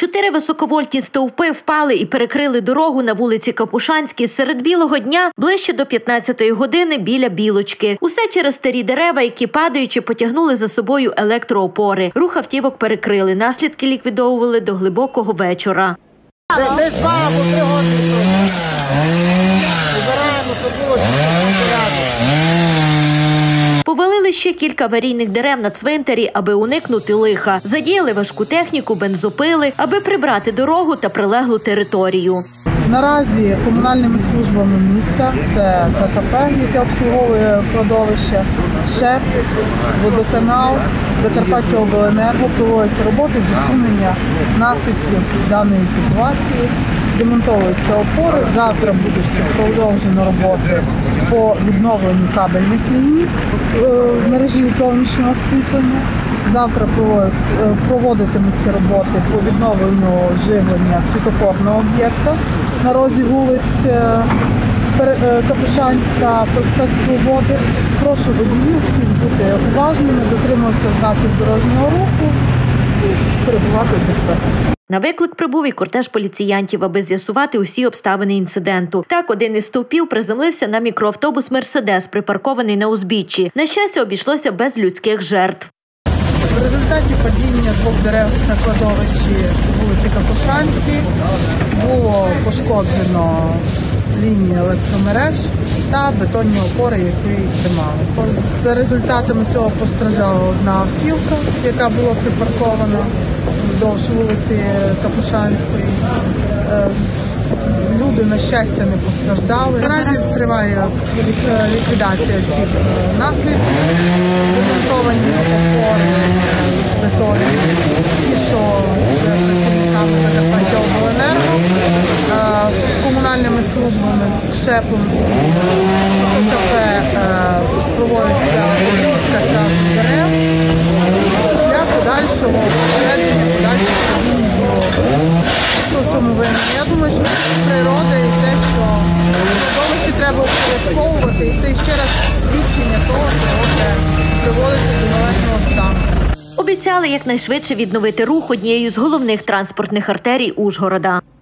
4 високовольтні стовпи впали і перекрили дорогу на вулиці Капушанській серед білого дня ближче до 15-ї години біля Білочки. Усе через старі дерева, які падаючи потягнули за собою електроопори. Рух автівок перекрили. Наслідки ліквідовували до глибокого вечора. Десь 2 або 3 години. Збираємо, щоб було Повалили ще кілька аварійних дерев на цвинтарі, аби уникнути лиха. Задіяли важку техніку, бензопили, аби прибрати дорогу та прилеглу територію. Наразі комунальними службами міста, це ККП, яке обслуговує кладовище, ШЕП, водоканал, Закарпаттяобленерго проводять роботи з усунення наслідків даної ситуації. Демонтовуються опори. Завтра буде продовжено роботи по відновленню кабельних ліній в мережі зовнішнього освітлення. Завтра проводитимуться роботи по відновленню живлення світлофорного об'єкта на розі вулиць Капушанська, проспект Свободи. Прошу водіїв всіх бути уважними, дотримуватися знаків дорожнього руху і перебувати в безпеці. На виклик прибув і кортеж поліціянтів, аби з'ясувати усі обставини інциденту. Так, один із стовпів приземлився на мікроавтобус «Мерседес», припаркований на узбіччі. На щастя, обійшлося без людських жертв. В результаті падіння 2 дерев на кладовищі вулиці Капушанській було пошкоджено лінії електромереж та бетонні опори, які тримали. За результатами цього постраждала одна автівка, яка була припаркована вздовж вулиці Капушанської. Люди, на щастя, не постраждали. Наразі триває ліквідація всіх наслідків, демонтовані опори бетонні, ті, що вже працівниками Закарпаттяобленерго, комунальними службами, ШЕПом, ККП проводиться обрізка дерев для подальшого попередження, подальшого падіння дорогу. Хто в цьому винен? Я думаю, що це природа і те, що середовище треба упорядковувати, і це ще раз свідчення того, що це приводиться до належного стану. Обіцяли якнайшвидше відновити рух однією з головних транспортних артерій Ужгорода.